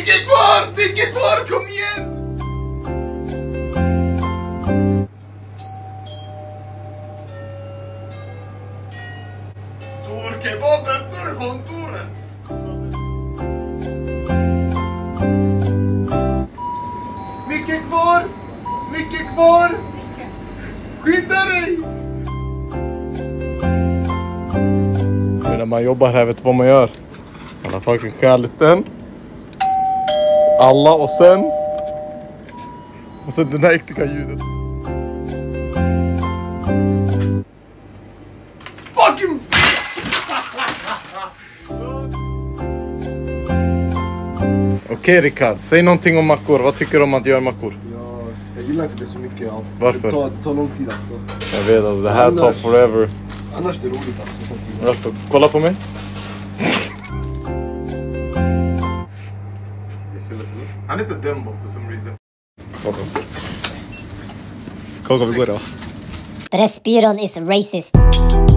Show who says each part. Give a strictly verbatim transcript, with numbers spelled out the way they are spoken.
Speaker 1: Mycket kvar! Mycket kvar! Kom igen! Storkebaben ur kontoret! Mycket kvar! Mycket kvar! Skynda dig! När man jobbar här vet du vad man gör. Man har fucking skäligt den. Alla och sen. Och sen den här äktiga ljudet. Fucking! Okej Rickard, säg någonting om mackor. Vad tycker du om att göra mackor?
Speaker 2: Ja, jag gillar inte det så mycket. Ja.
Speaker 1: Varför?
Speaker 2: Det tar, det tar lång tid alltså.
Speaker 1: Jag vet alltså, det här tar forever.
Speaker 2: Annars är det roligt alltså.
Speaker 1: Varför? Kolla på mig. Han är inte Dembo for some reason. Kolla, vi går då.
Speaker 3: Pressbyrån is racist.